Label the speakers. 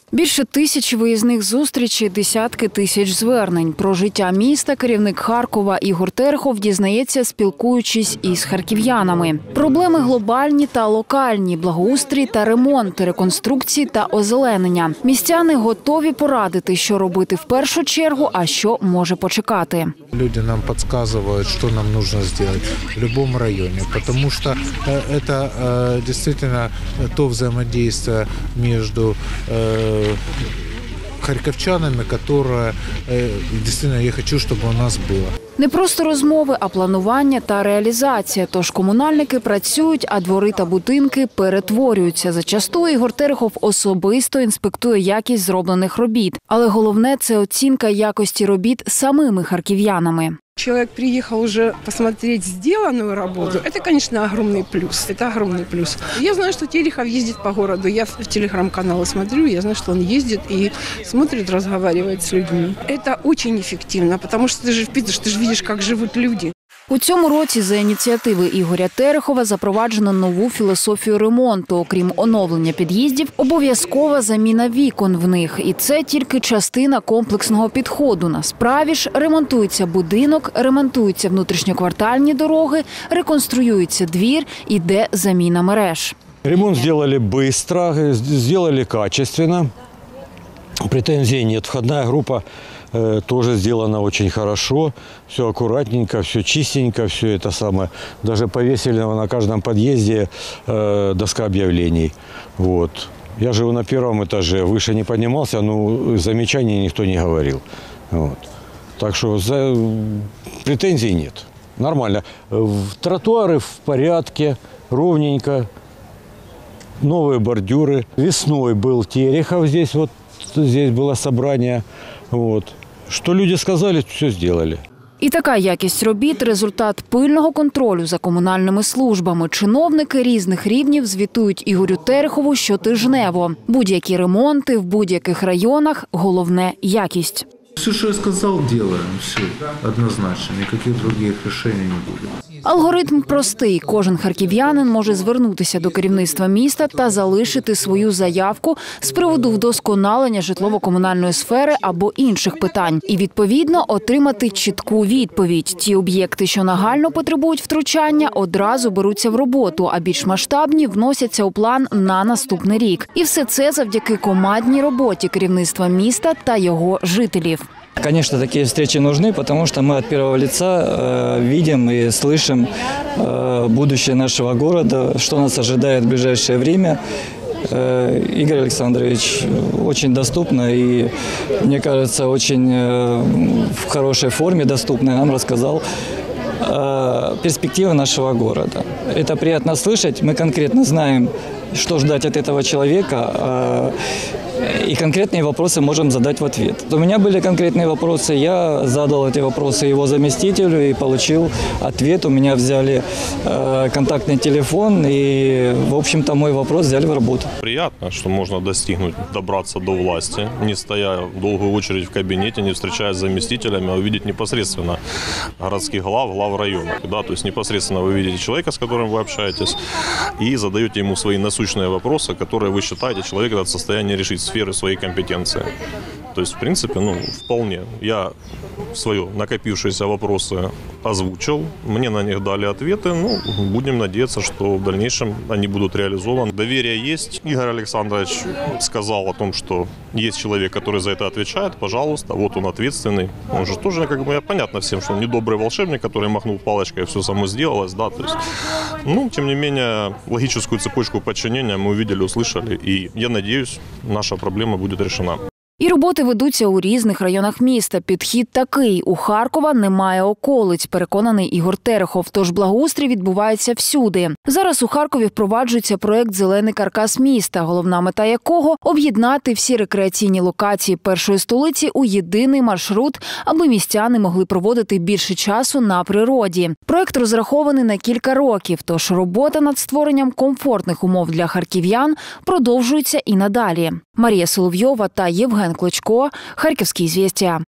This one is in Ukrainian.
Speaker 1: Більше 1000 виїзних зустрічей, десятки тисяч звернень. Про життя міста керівник Харкова Ігор Терехов дізнається, спілкуючись із харків'янами. Проблеми глобальні та локальні, благоустрій та ремонт, реконструкції та озеленення. Містяни готові порадити, що робити в першу чергу, а що може почекати.
Speaker 2: Люди нам підказують, що нам потрібно зробити в будь-якому районі, тому що це дійсно то взаємодействие між харківчанами, которые действительно я хочу, щоб у нас було.
Speaker 1: Не просто розмови, а планування та реалізація. Тож комунальники працюють, а двори та будинки перетворюються. Зачасту Ігор Терехов особисто інспектує якість зроблених робіт. Але головне – це оцінка якості робіт самими харків'янами.
Speaker 3: Человек приехал уже посмотреть сделанную работу. Это, конечно, огромный плюс. Это огромный плюс. Я знаю, что Терехов ездит по городу. Я в телеграм-каналы смотрю, я знаю, что он ездит и смотрит, разговаривает с людьми. Это очень эффективно, потому что ты же впитываешь, ты же видишь, как живут люди.
Speaker 1: У цьому році за ініціативи Ігоря Терехова запроваджено нову філософію ремонту. Окрім оновлення під'їздів, обов'язкова заміна вікон в них. І це тільки частина комплексного підходу. Насправді ж ремонтується будинок, ремонтуються внутрішньоквартальні дороги, реконструюється двір, іде заміна мереж.
Speaker 4: Ремонт зробили швидко, зробили качественно. Претензий нет. Входная группа тоже сделана очень хорошо. Все аккуратненько, все чистенько, все это самое. Даже повесили на каждом подъезде доска объявлений. Вот. Я живу на первом этаже, выше не поднимался, но замечаний никто не говорил. Вот. Так что претензий нет. Нормально. Тротуары в порядке, ровненько. Новые бордюры. Весной был Терехов здесь, вот здесь было собрание. Вот. Що люди сказали, все зробили.
Speaker 1: І така якість робіт – результат пильного контролю за комунальними службами. Чиновники різних рівнів звітують Ігорю Терехову щотижнево. Будь-які ремонти в будь-яких районах – головне – якість.
Speaker 2: Все, що я сказав, робимо. Все, однозначно. Ніяких інших рішень не буде.
Speaker 1: Алгоритм простий. Кожен харків'янин може звернутися до керівництва міста та залишити свою заявку з приводу вдосконалення житлово-комунальної сфери або інших питань. І, відповідно, отримати чітку відповідь. Ті об'єкти, що нагально потребують втручання, одразу беруться в роботу, а більш масштабні вносяться у план на наступний рік. І все це завдяки командній роботі керівництва міста та його жителів.
Speaker 5: Конечно, такие встречи нужны, потому что мы от первого лица видим и слышим будущее нашего города, что нас ожидает в ближайшее время. Игорь Александрович очень доступно и, мне кажется, очень в хорошей форме доступно нам рассказал перспективы нашего города. Это приятно слышать, мы конкретно знаем, что ждать от этого человека, и конкретные вопросы можем задать в ответ. У меня были конкретные вопросы, я задал эти вопросы его заместителю и получил ответ. У меня взяли контактный телефон и, в общем-то, мой вопрос взяли в работу.
Speaker 6: Приятно, что можно добраться до власти, не стоя в долгую очередь в кабинете, не встречаясь с заместителями, а увидеть непосредственно городских глав района. Да, то есть непосредственно вы видите человека, с которым вы общаетесь, и задаете ему свои насущные вопросы, которые вы считаете, человек в состоянии решить сферы своей компетенции. То есть, в принципе, вполне. Я свои накопившиеся вопросы озвучил, мне на них дали ответы. Будем надеяться, что в дальнейшем они будут реализованы. Доверие есть. Игорь Александрович сказал о том, что есть человек, который за это отвечает. Пожалуйста, вот он ответственный. Он же тоже, понятно всем, что он не добрый волшебник, который махнул палочкой, и все само сделалось. Да, то есть, тем не менее, логическую цепочку подчинения мы увидели, услышали. И я надеюсь, наша проблема будет решена.
Speaker 1: І роботи ведуться у різних районах міста. Підхід такий – у Харкова немає околиць, переконаний Ігор Терехов. Тож благоустрій відбувається всюди. Зараз у Харкові впроваджується проект «Зелений каркас міста», головна мета якого – об'єднати всі рекреаційні локації першої столиці у єдиний маршрут, аби містяни могли проводити більше часу на природі. Проект розрахований на кілька років, тож робота над створенням комфортних умов для харків'ян продовжується і надалі. Марія Соловйова та Євген Клочко, Харківські звістя.